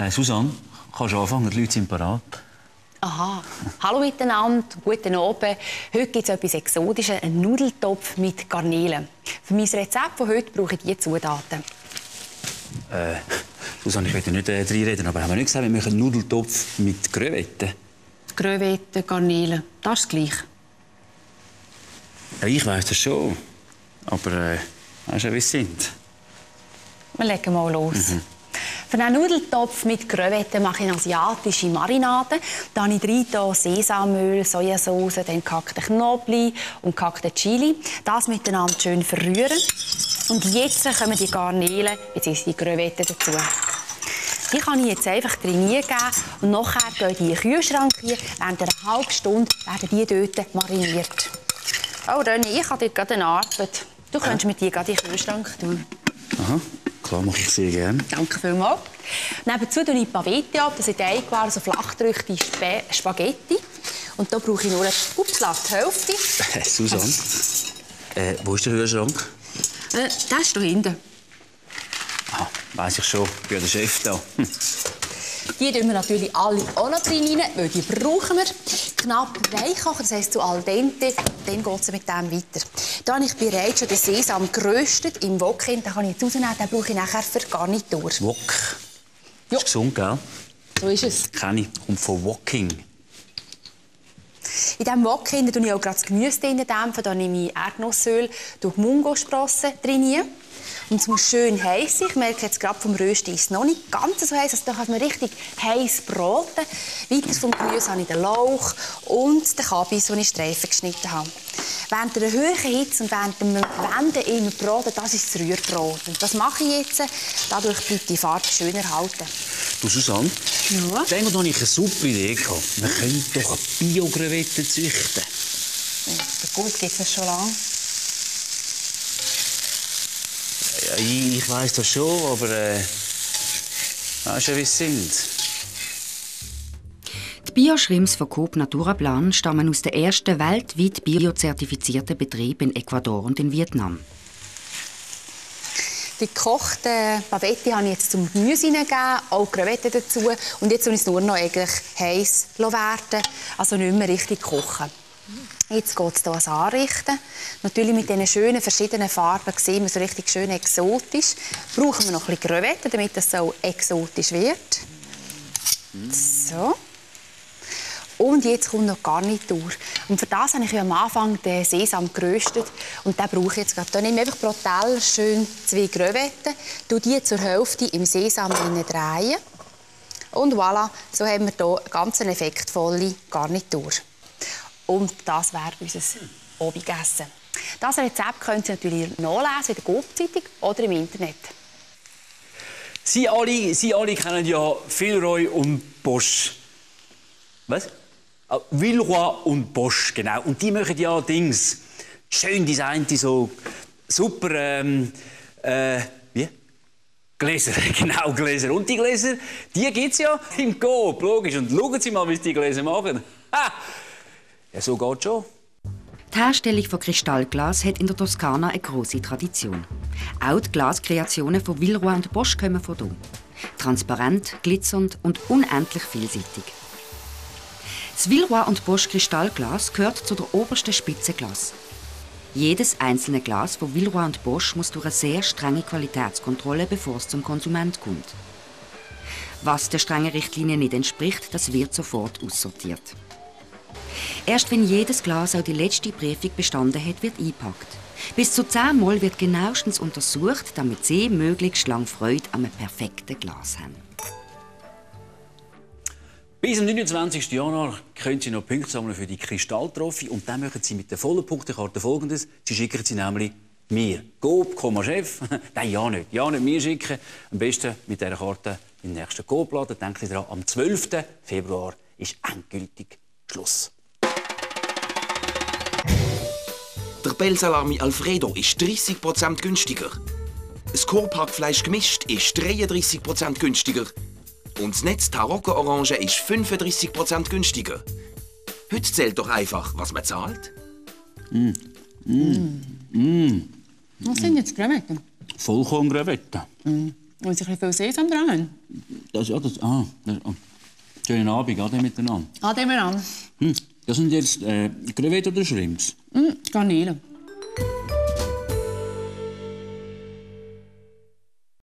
Susanne, kannst du anfangen? Die Leute sind parat. Aha. Hallo miteinander, guten Abend. Heute gibt es etwas Exotisches, einen Nudeltopf mit Garnelen. Für mein Rezept von heute brauche ich diese Zutaten. Susanne, ich will nicht reinreden, aber haben wir nicht gesagt, wir machen einen Nudeltopf mit Crevetten? Crevetten, Garnelen, das ist das Gleiche. Ja, ich weiss das schon. Aber weißt du, wie es sind? Wir legen mal los. Für einen Nudeltopf mit Crevetten mache ich eine asiatische Marinade. Da habe ich rein Sesamöl, Sojasauce, dann gehackten Knoblauch und gehackten Chili. Das miteinander schön verrühren. Und jetzt kommen die Garnelen bzw. die Crevetten dazu. Die kann ich jetzt einfach drin geben und nachher gehen die in den Kühlschrank. Während einer halben Stunde werden die dort mariniert. Oh, René, ich habe dort gerade eine Arbeit. Du könntest mit dir gerade in den Kühlschrank tun. Aha, klar, mache ich sehr gerne. Danke vielmals. Nebenzu tue ich Pavetti ab. Das sind Teigwaren, so flachdrückte Spaghetti. Und da brauche ich nur die Hälfte. Susanne, wo ist der Kühlschrank? Der ist da hinten. Ah, weiss ich schon. Ich bin ja der Chef da. Die tun wir natürlich alle auch noch drin rein, weil die brauchen wir. Knapp weich kochen, das heisst zu al dente. Dann geht es mit dem weiter. Da habe ich bereits schon den Sesam geröstet im Wok. Den kann ich jetzt rausnehmen, den brauche ich nachher für Garnitur. Wok? Das ist gesund, gell? So ist es. Kenne ich. Kommt von Woking. In diesem Wok tue ich auch gerade das Gemüse dämpfen. Da nehme ich Erdnussöl durch Mungosprossen drin. Und es muss schön heiß sein. Ich merke jetzt gerade vom Rösten ist es noch nicht ganz so heiß. Also da kann man richtig heiß braten. Weiter vom Gemüse habe ich den Lauch und den Kabis, den ich Streifen geschnitten habe. Während der hohen Hitze und während dem Wenden immer braten, das ist das Rührbrot. Und das mache ich jetzt. Dadurch bleibt die Farbe schön erhalten. Du, Susanne, ja? da habe ich eine super Idee gehabt. Wir können doch Bio-Crevetten züchten. Der Gut gibt es schon lange. Ja, ich weiss das schon, aber weißt du, wie es sind? Die Bio-Shrimps von Coop Naturaplan stammen aus den ersten weltweit biozertifizierten Betrieben in Ecuador und in Vietnam. Die gekochten Pavetti habe ich jetzt zum Gemüse hineingegeben, auch Crevetten dazu. Und jetzt soll ich es nur noch eigentlich heiß werden, also nicht mehr richtig kochen. Jetzt geht es hier ans Anrichten. Natürlich mit diesen schönen verschiedenen Farben sehen wir so richtig schön exotisch. Brauchen wir noch ein bisschen Crevetten, damit es so exotisch wird. So. Und jetzt kommt noch Garnitur. Und für das habe ich am Anfang den Sesam geröstet. Und den brauche ich jetzt gerade. Da nehme ich einfach pro Teller schön 2 Crevetten, tue die zur Hälfte im Sesam drehen. Und voilà, so haben wir hier eine ganz effektvolle Garnitur. Und das wäre unser Abendessen. Das Rezept können Sie natürlich nachlesen in der Coop-Zeitung oder im Internet. Sie alle kennen ja Villeroy und Bosch. Was? Villeroy und Bosch, genau. Und die machen ja Dings. Schön designte, so super, wie? Gläser, genau, Gläser. Und die Gläser, die gibt es ja im Coop, logisch. Und schauen Sie mal, wie die Gläser machen. Ha! Ja, so geht's schon. Die Herstellung von Kristallglas hat in der Toskana eine grosse Tradition. Auch die Glaskreationen von Villeroy und Bosch kommen von hier. Transparent, glitzernd und unendlich vielseitig. Das Villeroy und Bosch Kristallglas gehört zu der obersten Spitze Glas. Jedes einzelne Glas von Villeroy und Bosch muss durch eine sehr strenge Qualitätskontrolle, bevor es zum Konsument kommt. Was der strengen Richtlinie nicht entspricht, das wird sofort aussortiert. Erst wenn jedes Glas auch die letzte Prüfung bestanden hat, wird eingepackt. Bis zu 10 Mal wird genauestens untersucht, damit Sie möglichst lange Freude an einem perfekten Glas haben. Bis am 29. Januar können Sie noch Punkte sammeln für die Kristalltrophy. Und dann machen Sie mit der vollen Punktekarte Folgendes. Sie schicken sie nämlich mir. Coop, Chef. Nein, ja nicht. Ja nicht mir schicken. Am besten mit dieser Karte in den nächsten Coop-Laden. Denken Sie daran, am 12. Februar ist endgültig Schluss. Der Bellsalami Alfredo ist 30% günstiger. Das Kurpackfleisch gemischt ist 33% günstiger. Und das Netz Tarocco-Orange ist 35% günstiger. Heute zählt doch einfach, was man zahlt. Was sind jetzt Crevetten? Vollkorn-Crevetten. Und Sie ein bisschen viel Sesam dran haben? Schönen Abend, Ade miteinander. Ade miteinander. Das sind jetzt Crevettes oder Shrimps? Garnelen.